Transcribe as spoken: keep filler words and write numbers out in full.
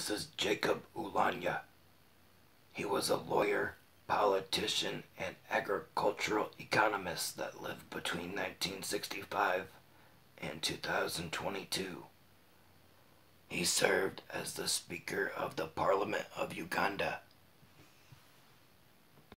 This is Jacob Oulanyah. He was a lawyer, politician, and agricultural economist that lived between nineteen sixty-five and two thousand twenty-two. He served as the Speaker of the Parliament of Uganda